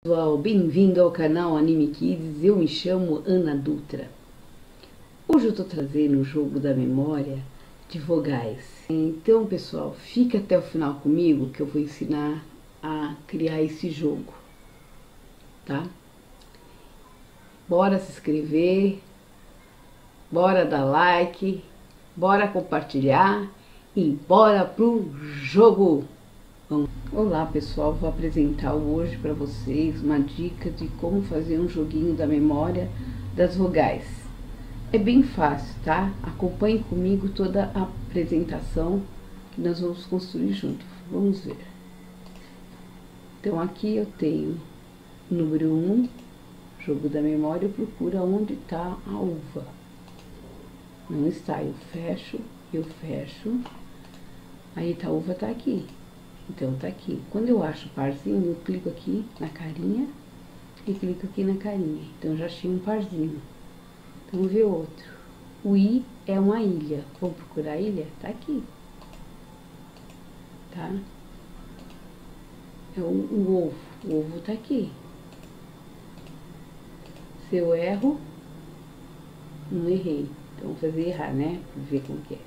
Pessoal, bem-vindo ao canal Anime Kids. Eu me chamo Ana Dutra. Hoje eu tô trazendo o jogo da memória de vogais. Então, pessoal, fica até o final comigo que eu vou ensinar a criar esse jogo, tá? Bora se inscrever, bora dar like, bora compartilhar e bora pro jogo! Olá pessoal, vou apresentar hoje para vocês uma dica de como fazer um joguinho da memória das vogais. É bem fácil, tá? Acompanhe comigo toda a apresentação que nós vamos construir junto. Vamos ver. Então aqui eu tenho o número 1, jogo da memória, procura onde está a uva. Não está, eu fecho, aí a uva está aqui. Então, tá aqui. Quando eu acho o parzinho, eu clico aqui na carinha e clico aqui na carinha. Então, já achei um parzinho. Então, vamos ver outro. O I é uma ilha. Vamos procurar a ilha? Tá aqui. Tá? É o ovo. O ovo tá aqui. Se eu erro, não errei. Então, vou fazer errar, né? Pra ver como que é.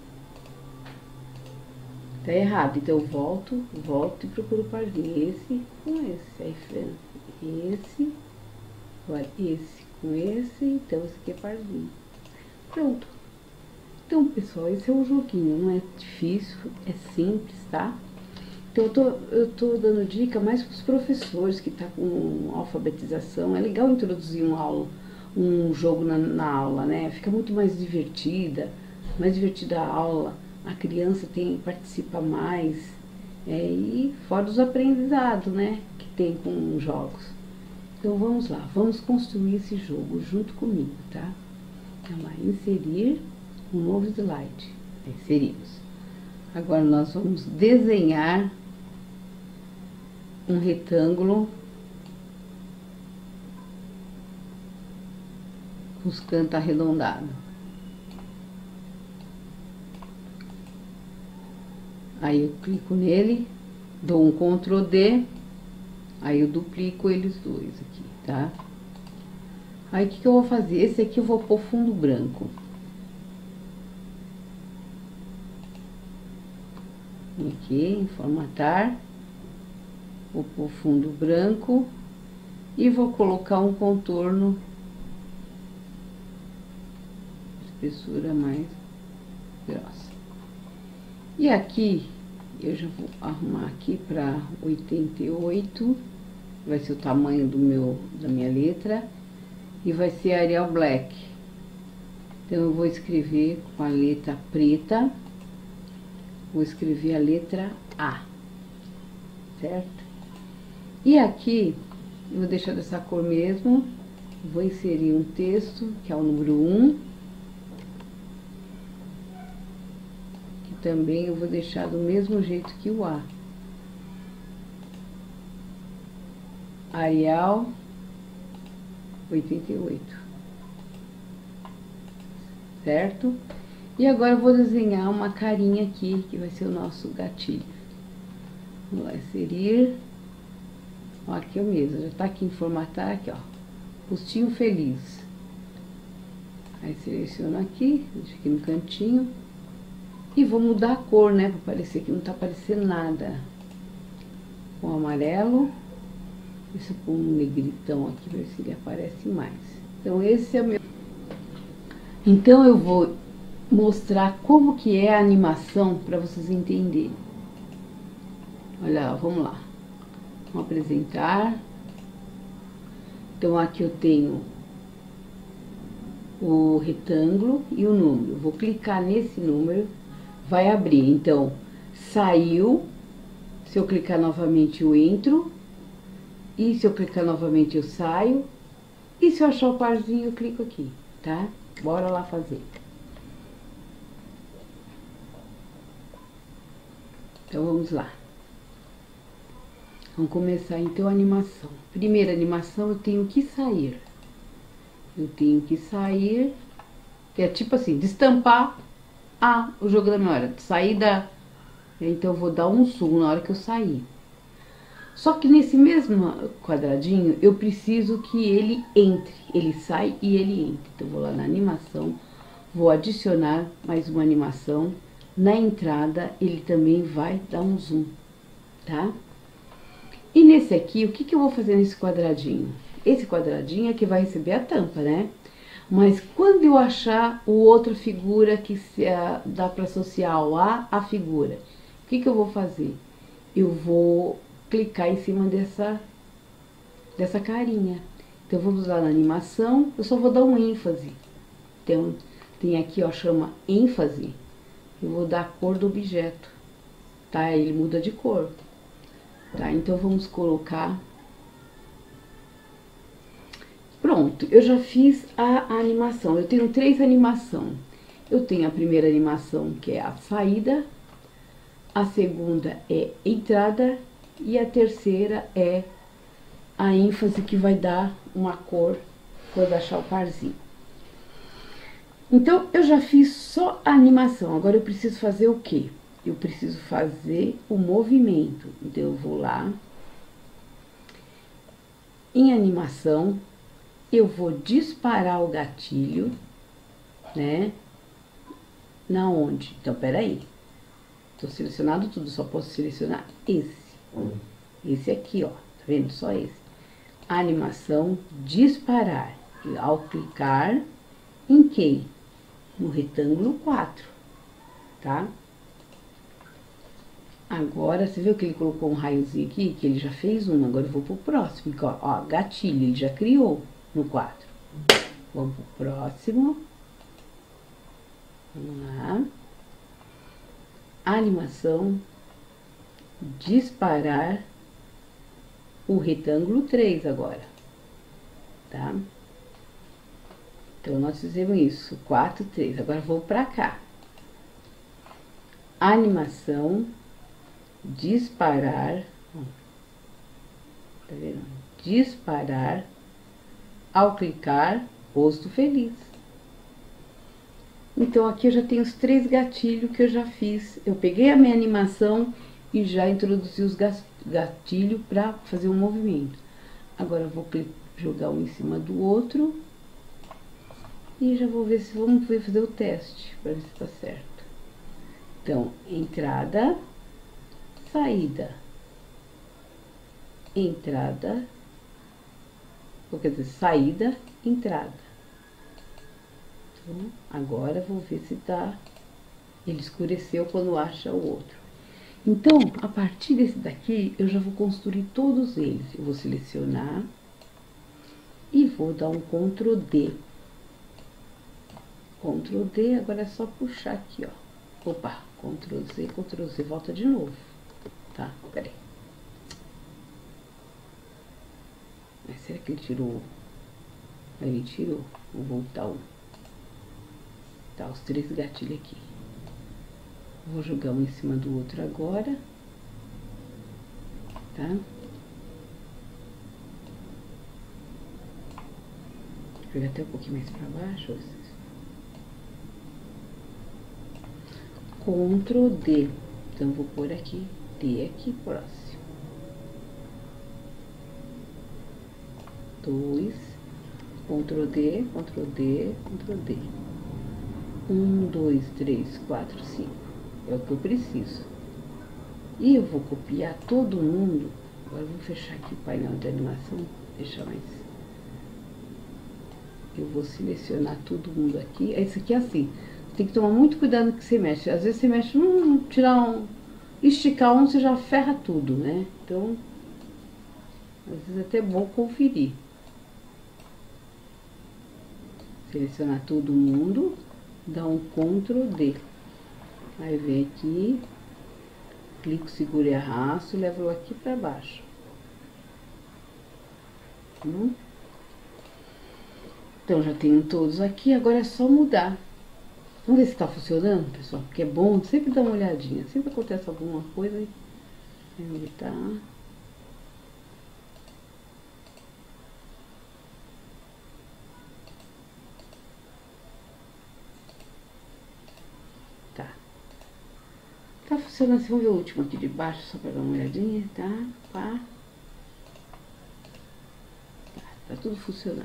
Tá errado, então eu volto e procuro o parzinho. Esse com esse. Aí, esse, agora esse com esse, então esse aqui é parzinho. Pronto. Então, pessoal, esse é um joguinho, não é difícil, é simples, tá? Então, eu tô dando dica mais para os professores que tá com alfabetização. É legal introduzir um jogo na aula, né? Fica muito mais divertida a aula. A criança participa mais, e fora os aprendizados, né, que tem com jogos. Então vamos lá, vamos construir esse jogo junto comigo, tá? Então lá, inserir um novo slide. Inserimos. Agora nós vamos desenhar um retângulo com os cantos arredondados. Aí eu clico nele, dou um Ctrl D, aí eu duplico eles dois aqui, tá? Aí o que eu vou fazer? Esse aqui eu vou pôr fundo branco. Aqui, em formatar, vou pôr fundo branco e vou colocar um contorno, espessura mais grossa. E aqui, eu já vou arrumar aqui para 88, vai ser o tamanho da minha letra, e vai ser Arial Black. Então, eu vou escrever com a letra preta, vou escrever a letra A, certo? E aqui, eu vou deixar dessa cor mesmo, vou inserir um texto, que é o número 1, também eu vou deixar do mesmo jeito que o A. Arial 88. Certo? E agora eu vou desenhar uma carinha aqui, que vai ser o nosso gatilho. Vamos lá, inserir. Ó, aqui é o mesmo, já tá aqui em formatar, aqui ó. Postinho feliz. Aí seleciono aqui, deixo aqui no cantinho. E vou mudar a cor, né, para parecer que não tá aparecendo nada. Com amarelo. Deixa eu pôr um negritão aqui, ver se ele aparece mais. Então, esse é o meu... Então, eu vou mostrar como que é a animação para vocês entenderem. Olha, vamos lá. Vamos apresentar. Então, aqui eu tenho o retângulo e o número. Vou clicar nesse número. Vai abrir, então, saiu, se eu clicar novamente eu entro, e se eu clicar novamente eu saio, e se eu achar o parzinho eu clico aqui, tá? Bora lá fazer. Então, vamos lá. Vamos começar, então, a animação. Primeira animação, eu tenho que sair. Eu tenho que sair, que é tipo assim, destampar o jogo da memória, sair da... Então, eu vou dar um zoom na hora que eu sair. Só que nesse mesmo quadradinho, eu preciso que ele entre. Ele sai e ele entre. Então, vou lá na animação, vou adicionar mais uma animação. Na entrada, ele também vai dar um zoom, tá? E nesse aqui, o que que eu vou fazer nesse quadradinho? Esse quadradinho é que vai receber a tampa, né? Mas quando eu achar o outra figura que dá para associar o A à figura, o que que eu vou fazer? Eu vou clicar em cima dessa carinha. Então, vamos lá na animação, eu só vou dar um ênfase. Então, tem aqui, ó, chama ênfase. Eu vou dar a cor do objeto, tá? Ele muda de cor. Tá, então vamos colocar. Pronto, eu já fiz a animação. Eu tenho 3 animações. Eu tenho a primeira animação, que é a saída, a segunda é entrada e a terceira é a ênfase, que vai dar uma cor quando achar o parzinho. Então, eu já fiz só a animação. Agora eu preciso fazer o quê? Eu preciso fazer o movimento. Então, eu vou lá em animação, eu vou disparar o gatilho, né? Na onde? Então, peraí. Tô selecionado tudo, só posso selecionar esse. Esse aqui, ó. Tá vendo? Só esse. Animação, disparar. E ao clicar, em quem? No retângulo 4, tá? Agora, você viu que ele colocou um raiozinho aqui? Que ele já fez um. Agora eu vou pro próximo. Ó, gatilho, ele já criou no 4. Vamos pro próximo. Vamos lá. Animação. Disparar o retângulo 3 agora. Tá? Então, nós fizemos isso. 4, 3. Agora, vou pra cá. Animação. Disparar. Tá vendo? Disparar. Ao clicar, rosto feliz. Então, aqui eu já tenho os 3 gatilhos que eu já fiz. Eu peguei a minha animação e já introduzi os gatilhos para fazer um movimento. Agora, eu vou jogar um em cima do outro. E já vou ver se vamos fazer o teste, para ver se tá certo. Então, entrada, saída. Entrada, ou quer dizer, saída, entrada. Então, agora vou ver se tá. Ele escureceu quando acha o outro. Então, a partir desse daqui, eu já vou construir todos eles. Eu vou selecionar e vou dar um Ctrl D. Ctrl D, agora é só puxar aqui, ó. Opa, Ctrl Z, volta de novo. Tá, peraí. Mas será que ele tirou? Ele tirou. Vou voltar um. Tá, os 3 gatilhos aqui. Vou jogar um em cima do outro agora. Tá? Vou jogar até um pouquinho mais pra baixo. Ctrl D. Então, vou pôr aqui, D aqui, próximo. 2, Ctrl D, Ctrl D, Ctrl D. 1, 2, 3, 4, 5. É o que eu preciso. E eu vou copiar todo mundo. Agora eu vou fechar aqui o painel de animação. Deixa mais. Eu vou selecionar todo mundo aqui. Esse aqui é assim. Tem que tomar muito cuidado no que você mexe. Às vezes você mexe, esticar um, você já ferra tudo, né? Então, às vezes é até bom conferir. Selecionar todo mundo, dá um Ctrl D. Aí vem aqui, clico, seguro e arrasto, levo aqui para baixo. Então, já tenho todos aqui, agora é só mudar. Vamos ver se está funcionando, pessoal, porque é bom sempre dar uma olhadinha. Sempre acontece alguma coisa e tá. Tá funcionando assim, vamos ver o último aqui de baixo, só para dar uma olhadinha, tá? Pá. Pra tudo funcionar.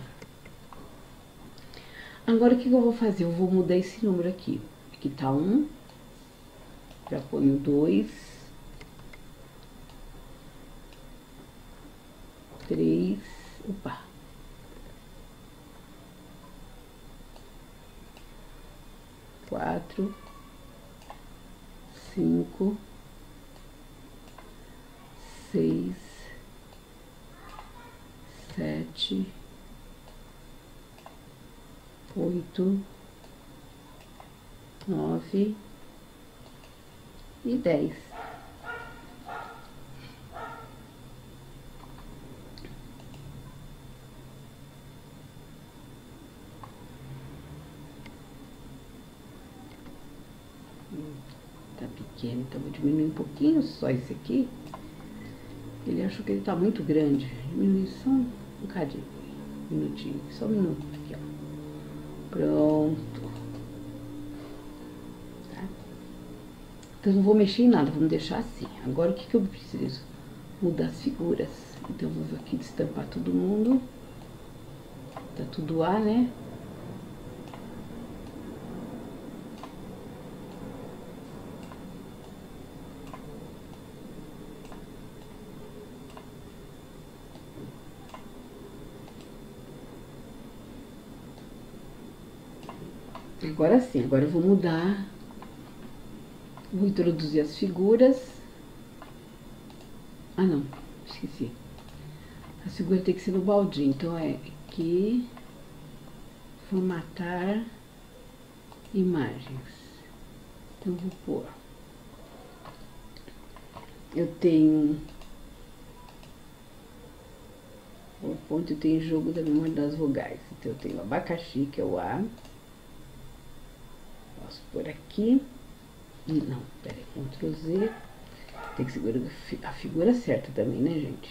Agora, o que eu vou fazer? Eu vou mudar esse número aqui. Aqui tá 1. Já ponho 2. 3. Opa. 4. 5. 6. 7. 8, 9 e 10. Tá pequeno, então vou diminuir um pouquinho só esse aqui. Ele achou que ele tá muito grande. Diminuir só um bocadinho, um minutinho, só um minuto aqui, ó. Pronto. Tá? Então não vou mexer em nada, vamos deixar assim. Agora o que eu preciso? Mudar as figuras. Então eu vou aqui destampar todo mundo. Tá tudo A, né? Agora sim, agora eu vou mudar. Vou introduzir as figuras. Ah, não, esqueci. A figura tem que ser no baldinho, então é aqui, formatar imagens. Então vou pôr. Eu tenho o ponto, eu tenho jogo da memória das vogais. Então eu tenho abacaxi, que é o A. Posso pôr aqui. Não, peraí, Ctrl Z. Tem que segurar a figura certa também, né, gente?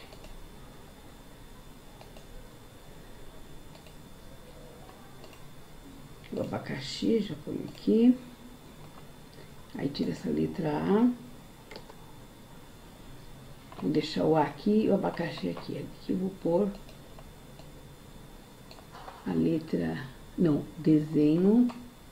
O abacaxi, já ponho aqui. Aí tira essa letra A. Vou deixar o A aqui e o abacaxi aqui. Aqui eu vou pôr a letra... Não, desenho.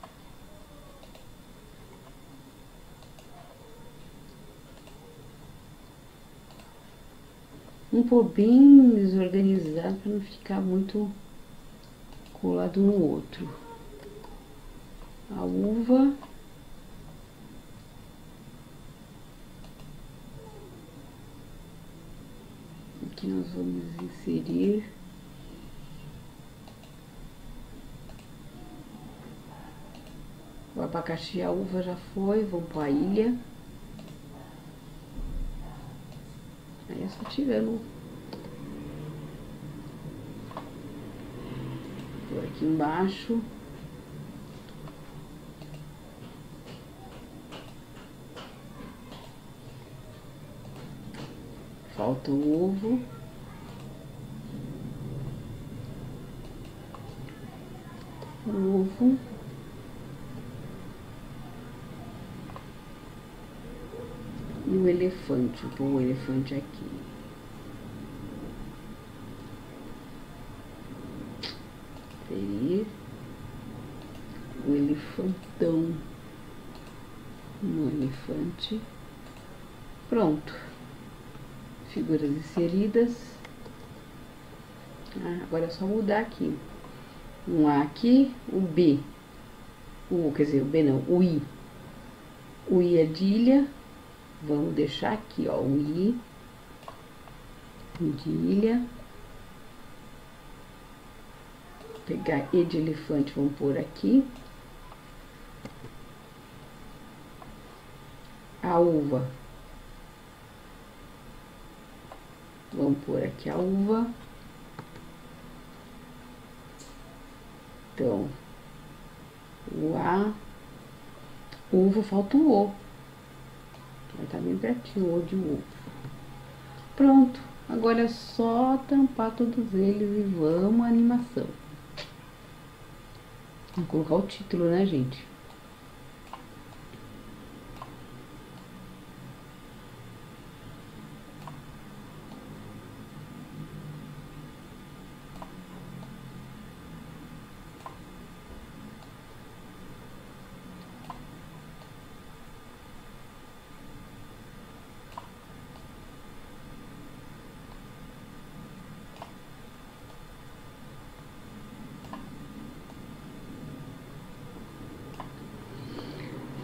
Vamos pôr bem desorganizado para não ficar muito colado no outro. A uva. Aqui nós vamos inserir o abacaxi, a uva já foi, vamos pôr a ilha. Aí é só tirando por aqui embaixo. Falta o ovo. O ovo. E o elefante. Vou pôr o elefante aqui. Inserir o elefantão no elefante. Pronto. Figuras inseridas. Agora é só mudar aqui. Um A aqui, o B. Quer dizer, o B não, o I. O I é de ilha. Vamos deixar aqui, ó, o I de ilha. Pegar E de elefante, vamos pôr aqui. A uva. Vamos pôr aqui a uva. Então, o A. Uva, falta o O. Vai estar bem pertinho o O de ovo. Pronto. Agora é só tampar todos eles e vamos à animação. Vou colocar o título, né, gente?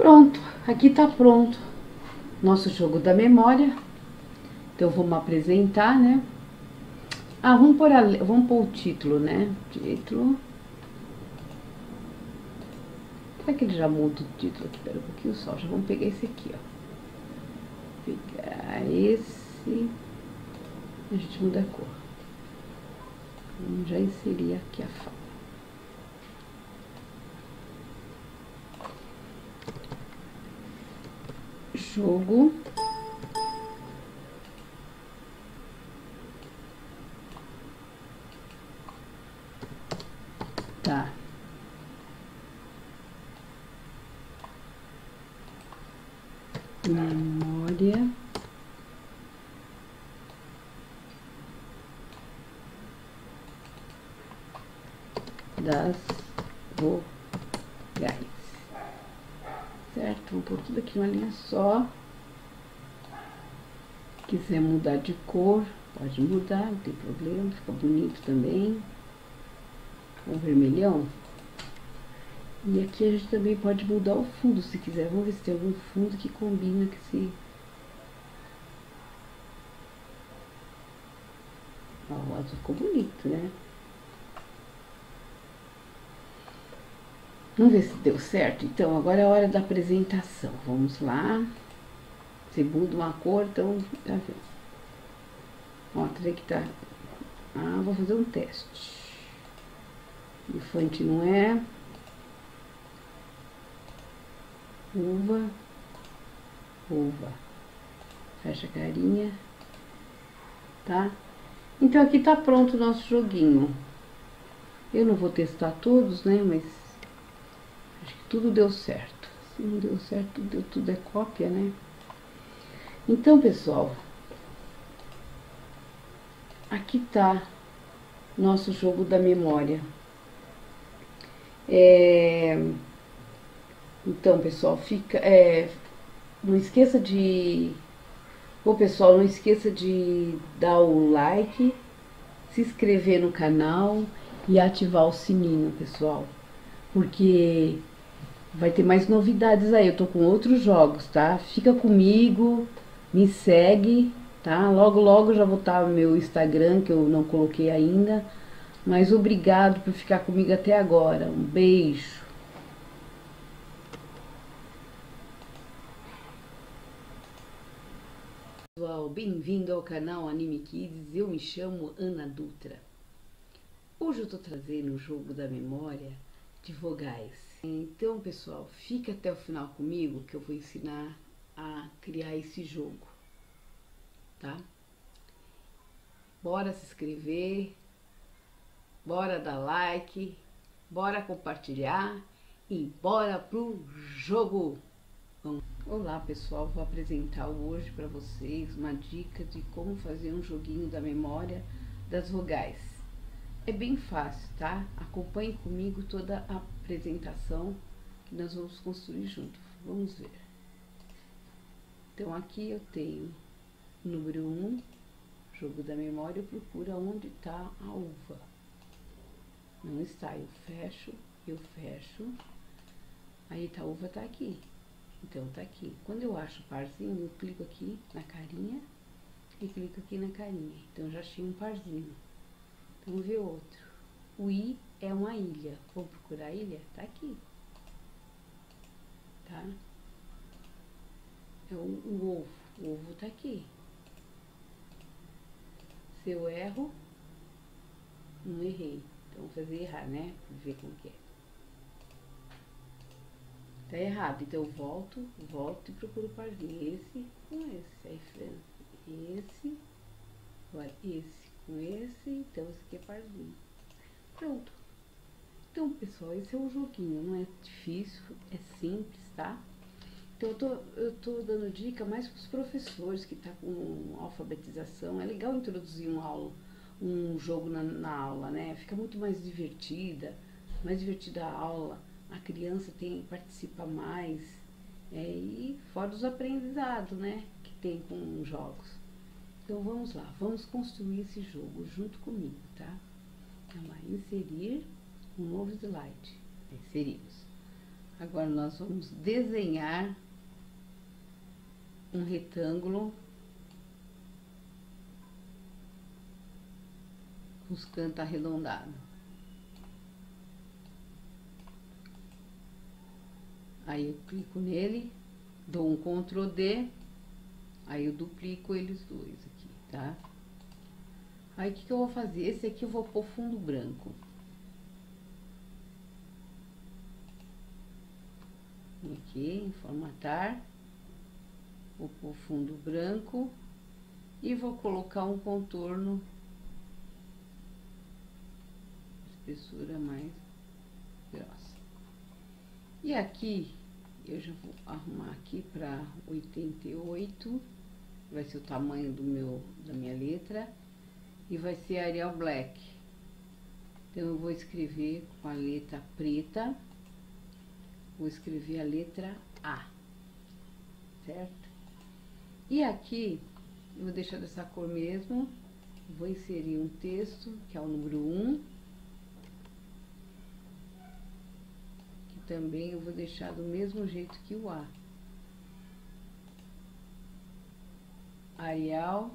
Pronto, aqui tá pronto nosso jogo da memória. Então vamos apresentar, né? Ah, vamos pôr o título, né? Título. Será que ele já monta o título aqui? Espera um pouquinho só, já vamos pegar esse aqui, ó. Pegar esse. A gente muda a cor. Vamos já inserir aqui a fala. Jogo da memória das vogais, certo? Vamos pôr tudo aqui numa linha só. Quiser mudar de cor, pode mudar, não tem problema, fica bonito também. Um vermelhão. E aqui a gente também pode mudar o fundo, se quiser. Vamos ver se tem algum fundo que combina com esse... Ó, o azul ficou bonito, né? Vamos ver se deu certo. Então, agora é a hora da apresentação. Vamos lá. Você muda uma cor, então... Tá vendo? Ó, tem que tá... Ah, vou fazer um teste. Elefante não é... Uva, uva, fecha a carinha, tá? Então aqui tá pronto o nosso joguinho. Eu não vou testar todos, né, mas acho que tudo deu certo. Se não deu certo, tudo é cópia, né? Então, pessoal, aqui tá nosso jogo da memória. Então, pessoal, não esqueça de... Bom, pessoal, não esqueça de dar o like, se inscrever no canal e ativar o sininho, pessoal. Porque vai ter mais novidades aí, eu tô com outros jogos, tá? Fica comigo, me segue, tá? Logo, logo já vou estar no meu Instagram, que eu não coloquei ainda. Mas obrigado por ficar comigo até agora. Um beijo. Pessoal, bem-vindo ao canal Anime Kids, eu me chamo Ana Dutra. Hoje eu tô trazendo o jogo da memória de vogais. Então, pessoal, fica até o final comigo que eu vou ensinar a criar esse jogo, tá? Bora se inscrever, bora dar like, bora compartilhar e bora pro jogo! Olá pessoal, vou apresentar hoje para vocês uma dica de como fazer um joguinho da memória das vogais. É bem fácil, tá? Acompanhe comigo toda a apresentação que nós vamos construir junto. Vamos ver. Então aqui eu tenho o número 1, jogo da memória, procura onde está a uva. Não está, eu fecho, aí tá, a uva tá aqui. Então tá aqui. Quando eu acho o parzinho, eu clico aqui na carinha e clico aqui na carinha. Então eu já achei um parzinho. Então vamos ver outro. O I é uma ilha. Vou procurar a ilha? Tá aqui. Tá? É o ovo. O ovo tá aqui. Se eu erro, não errei. Então vou fazer errar, né? Pra ver como que é. Tá errado, então eu volto e procuro o parzinho. Esse com esse. Aí, esse, agora esse com esse, então esse aqui é parzinho. Pronto. Então, pessoal, esse é um joguinho, não é difícil, é simples, tá? Então, eu tô dando dica mais para os professores que tá com alfabetização. É legal introduzir um jogo na aula, né? Fica muito mais divertida a aula. A criança participa mais, e fora os aprendizados, né, que tem com jogos. Então vamos lá, vamos construir esse jogo junto comigo, tá? Então lá, inserir um novo slide. Inserimos. Agora nós vamos desenhar um retângulo com os cantos arredondados. Aí eu clico nele, dou um Ctrl D, aí eu duplico eles dois aqui, tá? Aí o que eu vou fazer? Esse aqui eu vou pôr fundo branco. Aqui, em formatar, vou pôr fundo branco e vou colocar um contorno, espessura mais grossa. E aqui, eu já vou arrumar aqui para 88, vai ser o tamanho da minha letra, e vai ser Arial Black. Então, eu vou escrever com a letra preta, vou escrever a letra A, certo? E aqui, eu vou deixar dessa cor mesmo, vou inserir um texto, que é o número 1, que também eu vou deixar do mesmo jeito que o A. Arial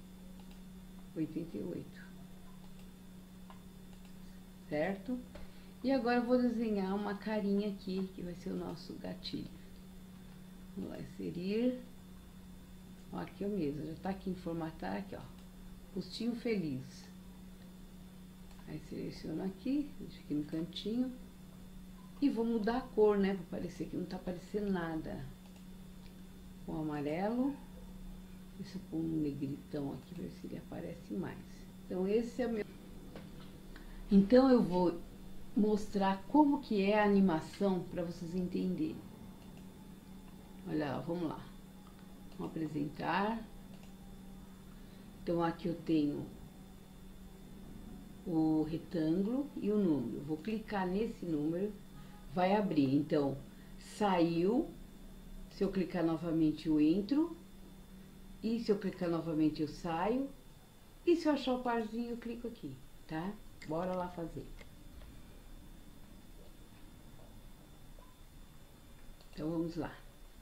88, certo? E agora eu vou desenhar uma carinha aqui, que vai ser o nosso gatilho. Vou lá inserir, ó, aqui é o mesmo, já tá aqui em formatar, aqui ó, postinho feliz. Aí seleciono aqui, deixo aqui no cantinho, e vou mudar a cor, né, pra parecer que não tá aparecendo nada. Com amarelo. Deixa eu pôr um negritão aqui, ver se ele aparece mais. Então, esse é o meu... Então, eu vou mostrar como que é a animação para vocês entenderem. Olha lá, vamos lá. Vamos apresentar. Então, aqui eu tenho o retângulo e o número. Vou clicar nesse número, vai abrir. Então, saiu. Se eu clicar novamente, eu entro. E se eu clicar novamente, eu saio. E se eu achar o parzinho, eu clico aqui, tá? Bora lá fazer. Então, vamos lá.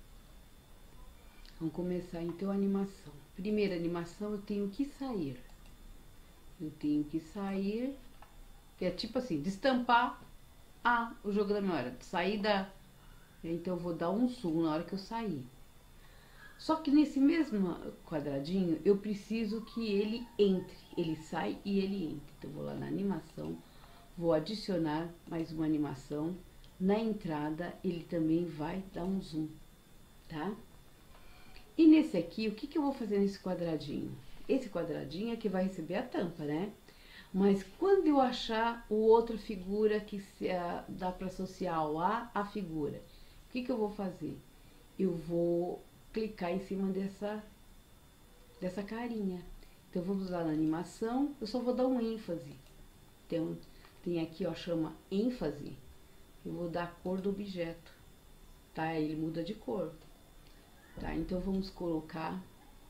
Vamos começar, então, a animação. Primeira animação, eu tenho que sair. Eu tenho que sair, que é tipo assim, destampar o jogo da memória. Sair da... Então, eu vou dar um zoom na hora que eu sair. Só que nesse mesmo quadradinho, eu preciso que ele entre. Ele sai e ele entra. Então, eu vou lá na animação, vou adicionar mais uma animação. Na entrada, ele também vai dar um zoom, tá? E nesse aqui, o que eu vou fazer nesse quadradinho? Esse quadradinho é que vai receber a tampa, né? Mas quando eu achar o outra figura que dá para associar o A à figura, o que eu vou fazer? Eu vou clicar em cima dessa carinha. Então, vamos lá na animação, eu só vou dar um ênfase. Então, tem aqui, ó, chama ênfase. Eu vou dar a cor do objeto, tá? Ele muda de cor, tá? Então, vamos colocar...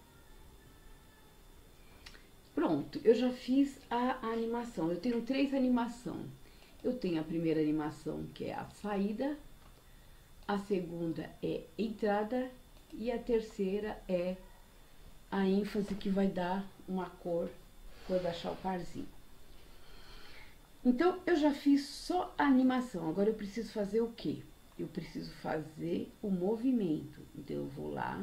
Pronto, eu já fiz a animação. Eu tenho 3 animações. Eu tenho a primeira animação, que é a saída. A segunda é entrada. E a terceira é a ênfase, que vai dar uma cor quando achar o parzinho. Então, eu já fiz só a animação. Agora, eu preciso fazer o quê? Eu preciso fazer o movimento. Então, eu vou lá.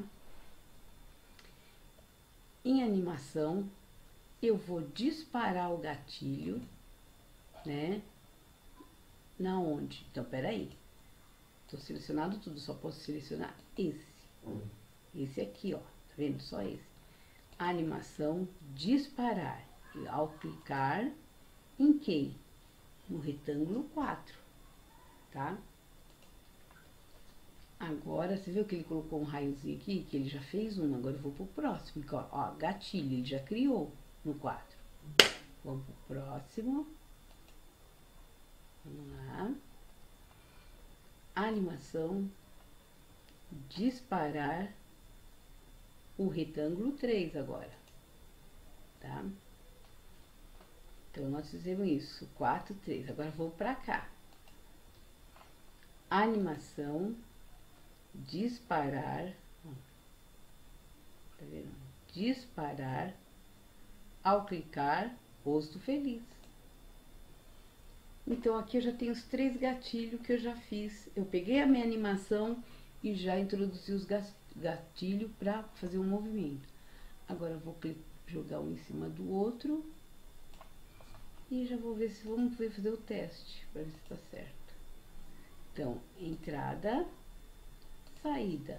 Em animação, eu vou disparar o gatilho, né? Na onde? Então, peraí. Tô selecionado tudo, só posso selecionar esse. Esse aqui, ó. Tá vendo? Só esse. Animação, disparar. E ao clicar, em quem? No retângulo 4, tá? Agora, você viu que ele colocou um raiozinho aqui? Que ele já fez um. Agora eu vou pro próximo. Ó, gatilho, ele já criou no 4. Vamos pro próximo. Vamos lá. Animação, disparar o retângulo 3 agora, tá? Então, nós fizemos isso, 4, 3. Agora, vou pra cá. animação, disparar, tá vendo? Disparar, ao clicar, rosto feliz. Então aqui eu já tenho os 3 gatilhos que eu já fiz. Eu peguei a minha animação e já introduzi os gatilhos para fazer um movimento. Agora eu vou jogar um em cima do outro e já vou ver se vamos fazer o teste para ver se está certo. Então, entrada, saída,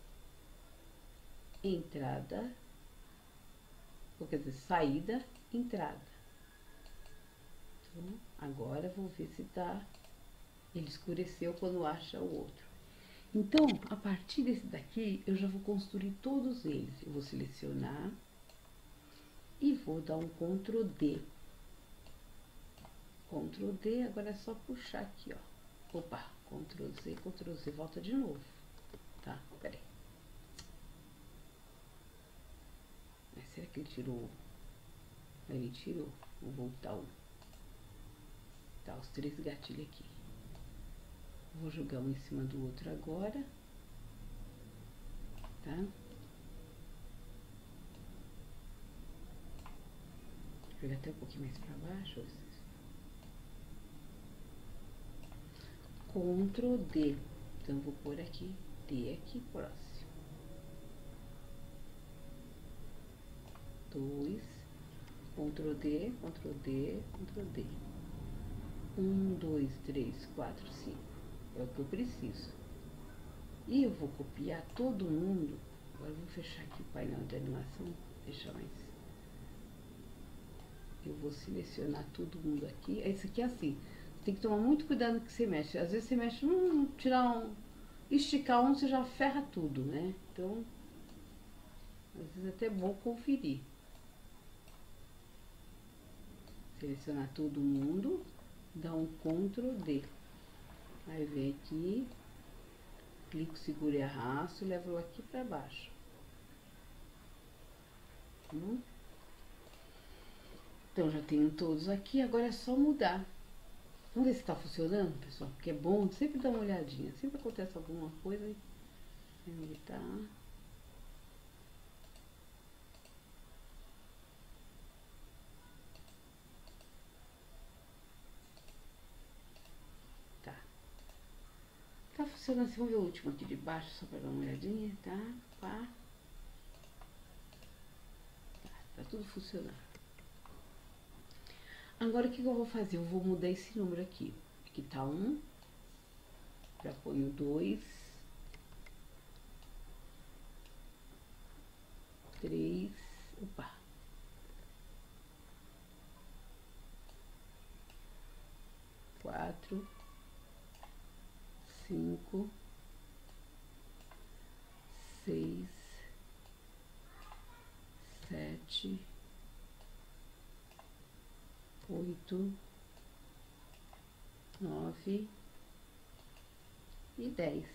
entrada, ou quer dizer, saída, entrada. Então, agora vou ver se tá. Ele escureceu quando acha o outro. Então, a partir desse daqui, eu já vou construir todos eles. Eu vou selecionar e vou dar um Ctrl D. Ctrl D, agora é só puxar aqui, ó. Opa, Ctrl Z, volta de novo. Tá, peraí. Mas será que ele tirou? Ele tirou. Vou voltar um. Tá, os 3 gatilhos aqui. Vou jogar um em cima do outro agora. Tá? Vou jogar até um pouquinho mais pra baixo. Ctrl D. Então, vou pôr aqui, D aqui, próximo. 2. Ctrl D, Ctrl D, Ctrl D. 1, 2, 3, 4, 5. É o que eu preciso. E eu vou copiar todo mundo. Agora eu vou fechar aqui o painel de animação. Deixar mais. Eu vou selecionar todo mundo aqui. Esse aqui é assim. Você tem que tomar muito cuidado no que você mexe. Às vezes você mexe, esticar um, você já ferra tudo, né? Então, às vezes é até bom conferir. Selecionar todo mundo. Dá um Ctrl D. Aí vem aqui, clico, seguro e arrasto, levo aqui para baixo. Então já tenho todos aqui, agora é só mudar. Vamos ver se está funcionando, pessoal, porque é bom sempre dar uma olhadinha. Sempre acontece alguma coisa e tá. Tá funcionando assim, vamos ver o último aqui de baixo, só para dar uma olhadinha, tá? Pá. Tá tudo funcionando. Agora o que eu vou fazer? Eu vou mudar esse número aqui. Aqui tá 1. Já ponho 2. 3. Opa. 4. 5, 6, 7, 8, 9 e 10.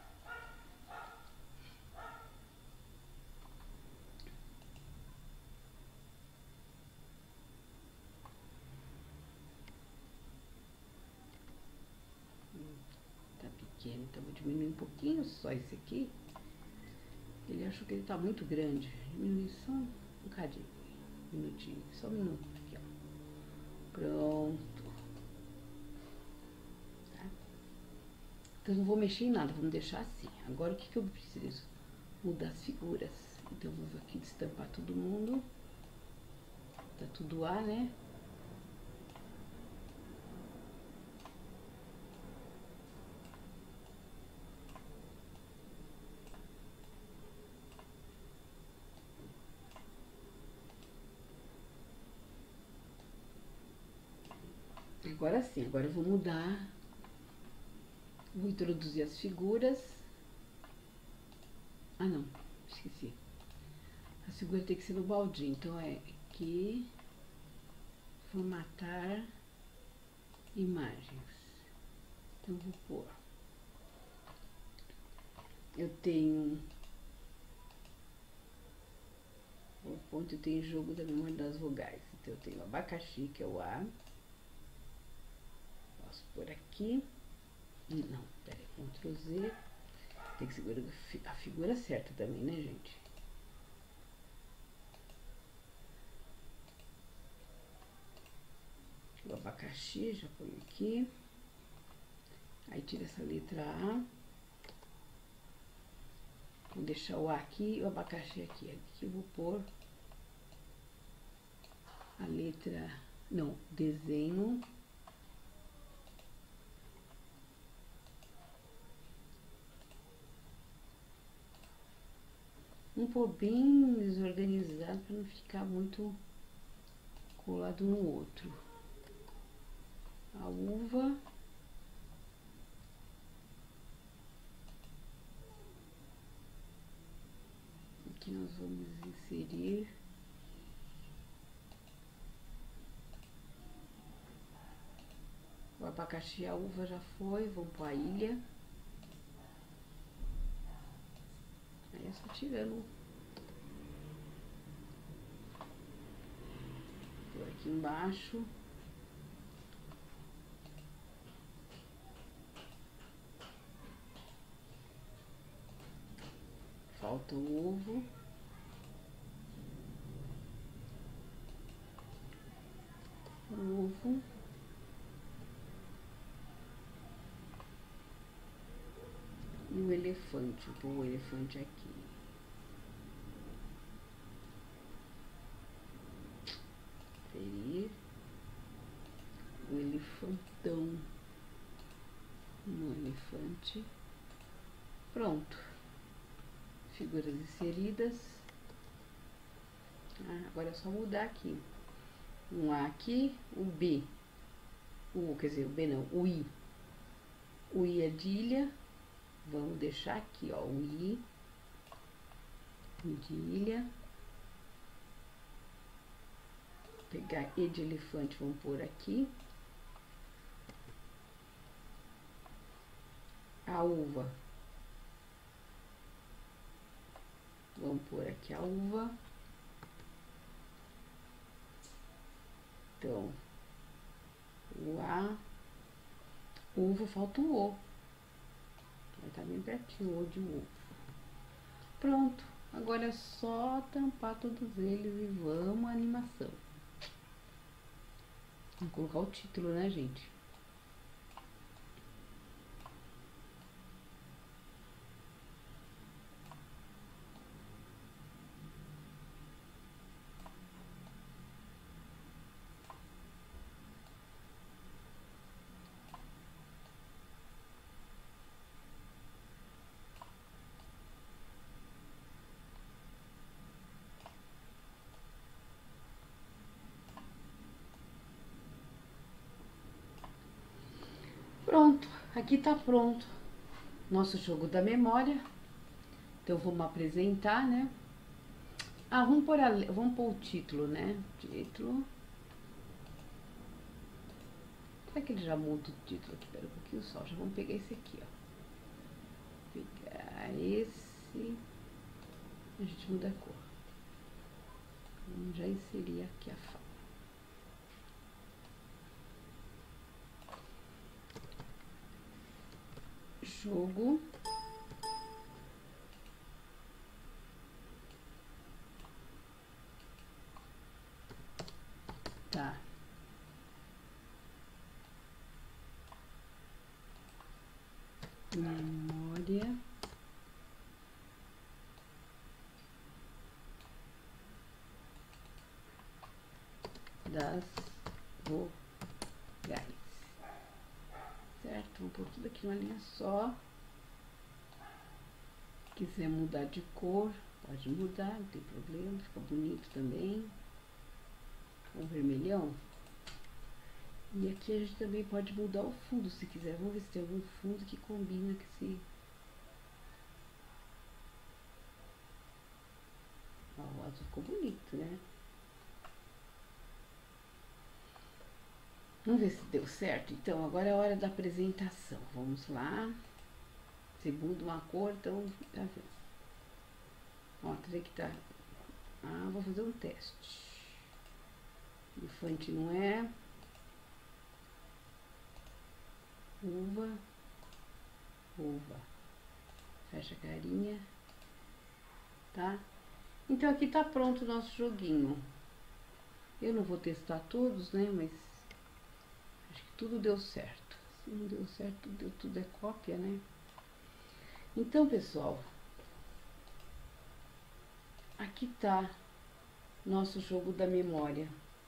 Tá pequeno, então vou diminuir um pouquinho só esse aqui. Ele achou que ele tá muito grande. Diminuir só um bocadinho. Um minutinho, só um minuto aqui, ó. Pronto. Tá? Então não vou mexer em nada, vamos deixar assim. Agora o que eu preciso? Mudar as figuras. Então eu vou aqui destampar todo mundo. Tá tudo A, né? Agora sim, agora eu vou mudar. Vou introduzir as figuras. Ah, não, esqueci. A figura tem que ser no baldinho, então é aqui, formatar imagens. Então vou pôr. Eu tenho o ponto, eu tenho jogo da memória das vogais. Então eu tenho abacaxi, que é o A. Posso pôr aqui. Não, peraí, Ctrl Z. Tem que segurar a figura certa também, né, gente? O abacaxi, já põe aqui. Aí tira essa letra A. Vou deixar o A aqui e o abacaxi aqui. Aqui eu vou pôr a letra... Não, desenho. Um pôr bem desorganizado para não ficar muito colado no outro. A uva. Aqui nós vamos inserir o abacaxi, a uva já foi, vamos pôr a ilha. Aí é só tirando por aqui embaixo. Falta o ovo. O ovo. E o elefante, vou pôr o elefante aqui. Inserir o elefantão no elefante. Pronto. Figuras inseridas. Agora é só mudar aqui. Um A aqui, o B. Quer dizer, o B não, o I. O I é de ilha. Vamos deixar aqui, ó, o I de ilha. Pegar E de elefante, vamos pôr aqui. A uva. Vamos pôr aqui a uva. Então, o A. Uva, falta o O. Vai estar bem pertinho, o de ovo. Pronto. Agora é só tampar todos eles e vamos à animação. Vamos colocar o título, né, gente? Pronto, aqui tá pronto nosso jogo da memória. Então vamos apresentar, né? Vamos pôr o título, né? Título. Será que ele já muda o título aqui? Espera um pouquinho só. Já vamos pegar esse aqui, ó. Pegar esse. A gente muda a cor. Vamos já inserir aqui a fala. Jogo. Tá. Memória. Das vogais. Certo? Vamos pôr tudo aqui numa linha só. Quiser mudar de cor, pode mudar, não tem problema, fica bonito também. O vermelhão. E aqui a gente também pode mudar o fundo, se quiser. Vamos ver se tem algum fundo que combina com esse... Ó, o azul ficou bonito, né? Vamos ver se deu certo. Então, agora é a hora da apresentação. Vamos lá. Se muda uma cor, então... Tá vendo? Ó, tem que tá... vou fazer um teste. Elefante não é. Uva. uva. Fecha a carinha, tá? Então aqui tá pronto o nosso joguinho. Eu não vou testar todos, né, mas acho que tudo deu certo. Se não deu certo, tudo é cópia, né? Então, pessoal, aqui tá nosso jogo da memória.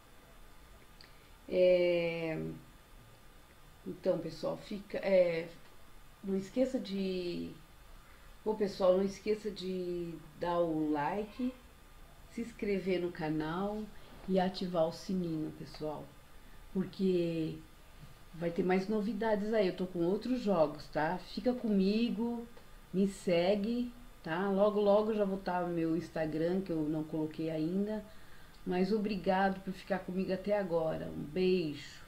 Então, pessoal, não esqueça de... Bom, pessoal, não esqueça de dar o like, se inscrever no canal e ativar o sininho, pessoal. Porque vai ter mais novidades aí, eu tô com outros jogos, tá? Fica comigo, me segue, tá? Logo, logo já vou estar no meu Instagram, que eu não coloquei ainda. Mas obrigado por ficar comigo até agora. Um beijo.